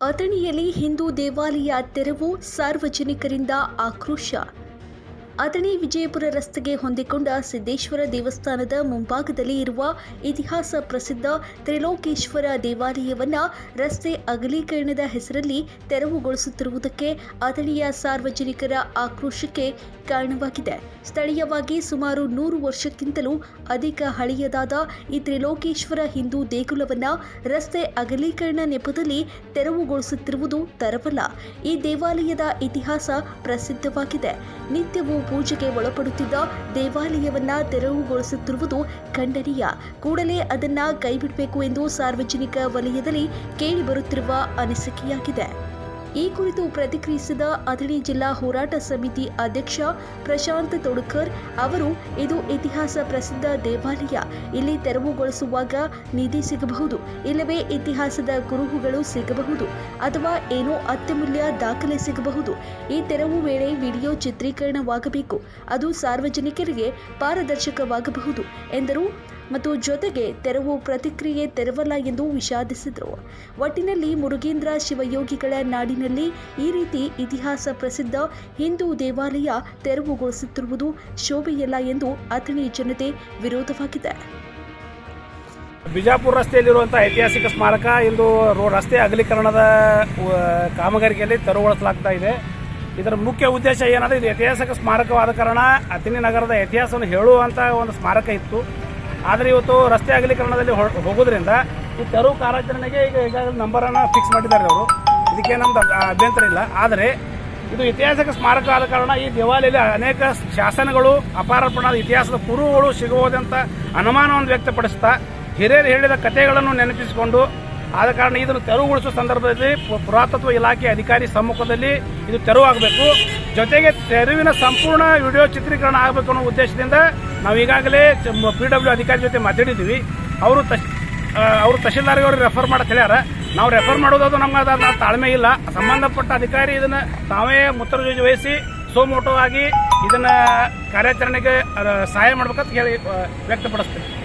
ಅಥಣಿಯಲ್ಲಿ ಹಿಂದೂ ದೇವಾಲಯ ತೆರವು, ಸಾರ್ವಜನಿಕರಿಂದ ಆಕ್ರೋಶ. ಅಥಣಿ ವಿಜಯಪುರ ರಸ್ತೆಗೆ ಹೊಂದಿಕೊಂಡ ಸಿದ್ದೇಶ್ವರ ದೇವಸ್ಥಾನದ ಮುಂಭಾಗದಲ್ಲಿ ಇರುವ ಇತಿಹಾಸ ಪ್ರಸಿದ್ಧ ತ್ರಿಲೋಕೇಶ್ವರ ದೇವಾಲಯವನ್ನು ರಸ್ತೆ ಅಗಲೀಕರಣದ ಹೆಸರಲ್ಲಿ ತೆರವುಗೊಳಿಸುತ್ತಿರುವುದಕ್ಕೆ ಅಥಣಿಯ ಸಾರ್ವಜನಿಕರ ಆಕ್ರೋಶಕ್ಕೆ ಕಾರಣವಾಗಿದೆ. ಸ್ಥಳೀಯವಾಗಿ ಸುಮಾರು 100 ವರ್ಷಕ್ಕಿಂತಲೂ ಅಧಿಕ ಹಳೆಯದಾದ ಈ ತ್ರಿಲೋಕೇಶ್ವರ ಹಿಂದೂ ದೇಗುಲವನ್ನು ರಸ್ತೆ ಅಗಲೀಕರಣ ನೆಪದಲ್ಲಿ ತೆರವುಗೊಳಿಸುತ್ತಿರುವುದು ತರವಲ್ಲ. ಈ ದೇವಾಲಯದ ಇತಿಹಾಸ ಪ್ರಸಿದ್ಧವಾಗಿದೆ. ನಿತ್ಯವೂ ಪೂಜೆಗೆ ಒಳಪಡುತ್ತಿದ್ದ ದೇವಾಲಯವನ್ನ ತೆರವುಗೊಳಿಸುತ್ತಿರುವುದು ಖಂಡನೀಯ. ಕೂಡಲೇ ಅದನ್ನ ಕೈಬಿಡಬೇಕು ಎಂದು ಸಾರ್ವಜನಿಕ ವಲಯದಲ್ಲಿ ಕೇಳಿಬರುತ್ತಿರುವ ಅನಿಸಿಕೆಯಾಗಿದೆ. ಈ ಕುರಿತು ಪ್ರತಿಕ್ರಿಯಿಸಿದ ಅಥಣಿ ಜಿಲ್ಲಾ ಹೋರಾಟ ಸಮಿತಿ ಅಧ್ಯಕ್ಷ ಪ್ರಶಾಂತ್ ತೊಡಕರ್ ಅವರು, ಇದು ಇತಿಹಾಸ ಪ್ರಸಿದ್ಧ ದೇವಾಲಯ. ಇಲ್ಲಿ ತೆರವುಗೊಳಿಸುವಾಗ ನಿಧಿ ಸಿಗಬಹುದು, ಇಲ್ಲವೇ ಇತಿಹಾಸದ ಕುರುಹುಗಳು ಸಿಗಬಹುದು, ಅಥವಾ ಏನೋ ಅತ್ಯಮೂಲ್ಯ ದಾಖಲೆ ಸಿಗಬಹುದು. ಈ ತೆರವು ವೇಳೆ ವಿಡಿಯೋ ಚಿತ್ರೀಕರಣವಾಗಬೇಕು, ಅದು ಸಾರ್ವಜನಿಕರಿಗೆ ಪಾರದರ್ಶಕವಾಗಬಹುದು ಎಂದರು. ಮತ್ತು ಜೊತೆಗೆ ತೆರವು ಪ್ರತಿಕ್ರಿಯೆ ತೆರವಲ್ಲ ಎಂದು ವಿಷಾದಿಸಿದರು. ಒಟ್ಟಿನಲ್ಲಿ ಮುರುಗೇಂದ್ರ ಶಿವಯೋಗಿಗಳ ನಾಡಿನಲ್ಲಿ ಈ ರೀತಿ ಇತಿಹಾಸ ಪ್ರಸಿದ್ಧ ಹಿಂದೂ ದೇವಾಲಯ ತೆರವುಗೊಳಿಸುತ್ತಿರುವುದು ಶೋಭೆಯಲ್ಲ ಎಂದು ಅಥಣಿ ಜನತೆ ವಿರೋಧವಾಗಿದೆ. ಬಿಜಾಪುರ ರಸ್ತೆಯಲ್ಲಿರುವಂತಹ ಐತಿಹಾಸಿಕ ಸ್ಮಾರಕ ಇಂದು ರಸ್ತೆ ಅಗಲೀಕರಣದ ಕಾಮಗಾರಿಕೆಯಲ್ಲಿ ತೆರವುಗೊಳಿಸಲಾಗ್ತಾ ಇದೆ. ಇದರ ಮುಖ್ಯ ಉದ್ದೇಶ ಏನಂದರೆ, ಇದು ಐತಿಹಾಸಿಕ ಸ್ಮಾರಕವಾದ ಕಾರಣ ಅಥಣಿ ನಗರದ ಇತಿಹಾಸವನ್ನು ಹೇಳುವಂಥ ಒಂದು ಸ್ಮಾರಕ ಇತ್ತು. ಆದರೆ ಇವತ್ತು ರಸ್ತೆ ಅಗಲೀಕರಣದಲ್ಲಿ ಹೋಗೋದ್ರಿಂದ ಈ ತೆರವು ಕಾರ್ಯಾಚರಣೆಗೆ ಈಗಾಗಲೇ ನಂಬರನ್ನು ಫಿಕ್ಸ್ ಮಾಡಿದ್ದಾರೆ ಅವರು. ಇದಕ್ಕೆ ನಮ್ದು ಅಭ್ಯಂತರ ಇಲ್ಲ. ಆದರೆ ಇದು ಐತಿಹಾಸಿಕ ಸ್ಮಾರಕ ಆದ ಕಾರಣ ಈ ದೇವಾಲಯದಲ್ಲಿ ಅನೇಕ ಶಾಸನಗಳು, ಅಪಾರ ಪ್ರಮಾಣದ ಇತಿಹಾಸದ ಕುರುಹುಗಳು ಸಿಗುವುದಂತ ಅನುಮಾನವನ್ನು ವ್ಯಕ್ತಪಡಿಸ್ತಾ ಹಿರಿಯರು ಹೇಳಿದ ಕಥೆಗಳನ್ನು ನೆನಪಿಸಿಕೊಂಡು ಆದ ಕಾರಣ ಇದನ್ನು ತೆರವುಗೊಳಿಸುವ ಸಂದರ್ಭದಲ್ಲಿ ಪುರಾತತ್ವ ಇಲಾಖೆ ಅಧಿಕಾರಿ ಸಮ್ಮುಖದಲ್ಲಿ ಇದು ತೆರವಾಗಬೇಕು. ಜೊತೆಗೆ ತೆರವಿನ ಸಂಪೂರ್ಣ ವಿಡಿಯೋ ಚಿತ್ರೀಕರಣ ಆಗಬೇಕು ಅನ್ನೋ ಉದ್ದೇಶದಿಂದ ನಾವು ಈಗಾಗಲೇ PW ಅಧಿಕಾರಿ ಜೊತೆ ಮಾತಾಡಿದ್ದೀವಿ. ಅವರು ತಹಶೀಲ್ದಾರ್ಗೆ ಅವ್ರಿಗೆ ರೆಫರ್ ಮಾಡಕ್ಕೆ ಹೇಳ್ಯಾರ. ನಾವು ರೆಫರ್ ಮಾಡೋದು ನಮ್ಗೆ ತಾಳ್ಮೆ ಇಲ್ಲ. ಸಂಬಂಧಪಟ್ಟ ಅಧಿಕಾರಿ ಇದನ್ನು ತಾವೇ ಮುತುವರ್ಜಿ ವಹಿಸಿ ಸೋಮೋಟೋ ಆಗಿ ಇದನ್ನು ಕಾರ್ಯಾಚರಣೆಗೆ ಸಹಾಯ ಮಾಡ್ಬೇಕಂತ ಹೇಳಿ ವ್ಯಕ್ತಪಡಿಸ್ತೀವಿ.